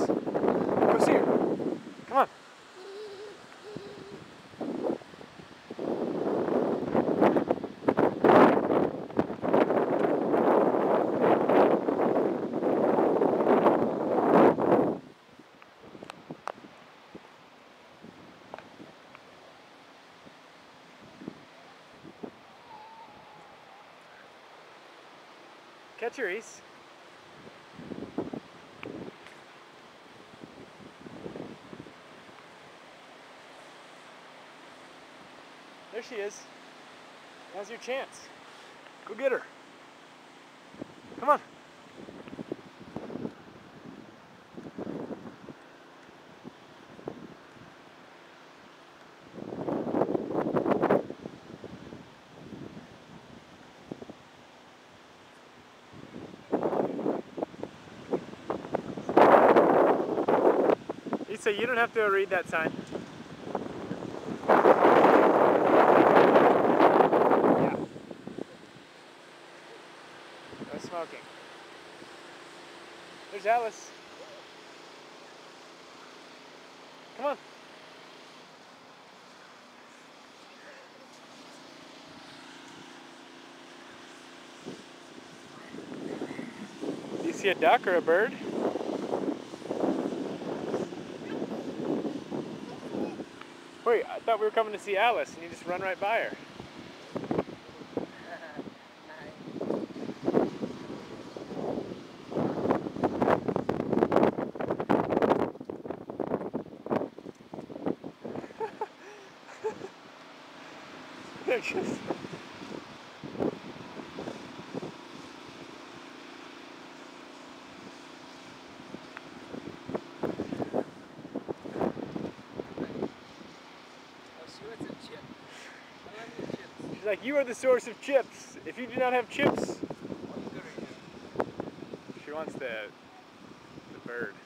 Go see her. Come on. Catch her, Reese. There she is. Now's your chance. Go get her. Come on. Lisa, you don't have to read that sign. Yeah. No smoking. There's Alice. Come on. Do you see a duck or a bird? Wait, I thought we were coming to see Alice and you just run right by her. There she is. She's like, you are the source of chips. If you do not have chips, she wants the bird.